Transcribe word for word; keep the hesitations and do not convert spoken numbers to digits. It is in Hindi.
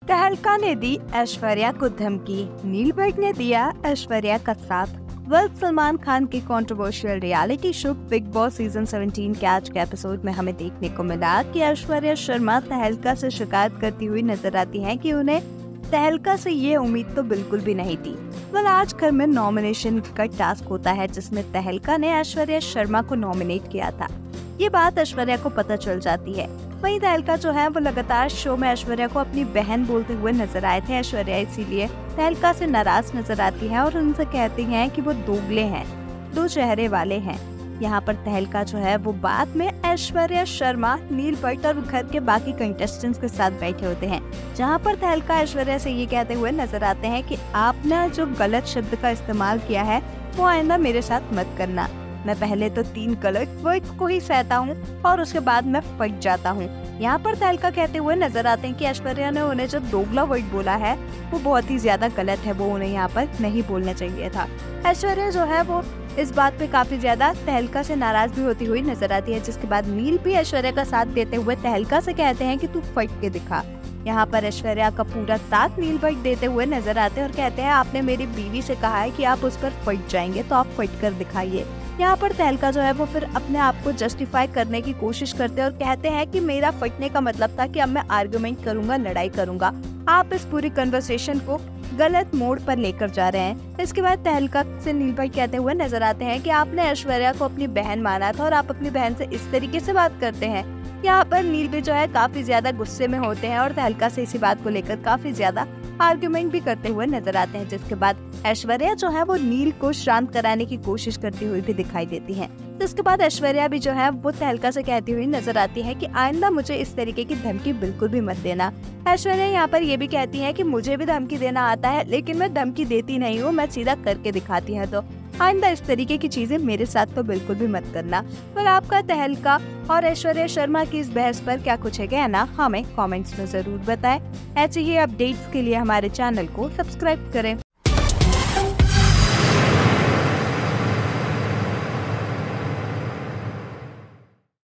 तहलका ने दी ऐश्वर्या को धमकी, नील भट्ट ने दिया ऐश्वर्या का साथ। वेल, सलमान खान के controversial reality show Bigg Boss season सत्रह के आज के एपिसोड में हमें देखने को मिला कि ऐश्वर्या शर्मा तहलका से शिकायत करती हुई नजर आती हैं कि उन्हें तहलका से ये उम्मीद तो बिल्कुल भी नहीं थी। वेल, आज घर में नॉमिनेशन का टास्क होता है जिसमें तहलका ने ऐश्वर्या शर्मा को नॉमिनेट किया था। ये बात ऐश्वर्या को पता चल जाती है। वहीं तहलका जो है वो लगातार शो में ऐश्वर्या को अपनी बहन बोलते हुए नजर आए थे। ऐश्वर्या इसीलिए तहलका से नाराज नजर आती है और उनसे कहती हैं कि वो दोगले हैं, दो चेहरे वाले हैं। यहाँ पर तहलका जो है वो बाद में ऐश्वर्या शर्मा, नील भट्ट और घर के बाकी कंटेस्टेंट्स के साथ बैठे होते हैं, जहाँ पर तहलका ऐश्वर्या से ये कहते हुए नजर आते हैं कि आपने जो गलत शब्द का इस्तेमाल किया है वो आइंदा मेरे साथ मत करना। मैं पहले तो तीन गलत वर्ड को ही सहता हूँ और उसके बाद मैं फट जाता हूँ। यहाँ पर तहलका कहते हुए नजर आते हैं कि ऐश्वर्या ने उन्हें जो दोगला वर्ड बोला है वो बहुत ही ज्यादा गलत है, वो उन्हें यहाँ पर नहीं बोलना चाहिए था। ऐश्वर्या जो है वो इस बात पे काफी ज्यादा तहलका से नाराज भी होती हुई नजर आती है, जिसके बाद नील भी ऐश्वर्या का साथ देते हुए तहलका से कहते हैं कि तू फट के दिखा। यहाँ पर ऐश्वर्या का पूरा साथ नील भट्ट देते हुए नजर आते हैं और कहते हैं आपने मेरी बीवी से कहा है कि आप उस पर फट जाएंगे तो आप फट कर दिखाइए। यहाँ पर तहलका जो है वो फिर अपने आप को जस्टिफाई करने की कोशिश करते हैं और कहते हैं कि मेरा फटने का मतलब था कि अब मैं आर्गुमेंट करूंगा, लड़ाई करूंगा। आप इस पूरी कन्वर्सेशन को गलत मोड़ पर लेकर जा रहे हैं। इसके बाद तहलका से नील भट्ट कहते हुए नजर आते हैं कि आपने ऐश्वर्या को अपनी बहन माना था और आप अपनी बहन से इस तरीके से बात करते हैं। यहाँ पर नील भी जो है काफी ज्यादा गुस्से में होते हैं और तहलका से इसी बात को लेकर काफी ज्यादा आर्गुमेंट भी करते हुए नजर आते हैं, जिसके बाद ऐश्वर्या जो है वो नील को शांत कराने की कोशिश करती हुई भी दिखाई देती है। तो इसके बाद ऐश्वर्या भी जो है वो तहलका से कहती हुई नजर आती है कि आइंदा मुझे इस तरीके की धमकी बिल्कुल भी मत देना। ऐश्वर्या यहाँ पर ये भी कहती है कि मुझे भी धमकी देना आता है, लेकिन मैं धमकी देती नहीं हूँ, मैं सीधा करके दिखाती है। तो आइंदा इस तरीके की चीजें मेरे साथ तो बिल्कुल भी मत करना। पर आपका तहलका और ऐश्वर्या शर्मा की इस बहस पर क्या कुछ है कहना, हमें कमेंट्स में जरूर बताएं। ऐसे ही अपडेट्स के लिए हमारे चैनल को सब्सक्राइब करें।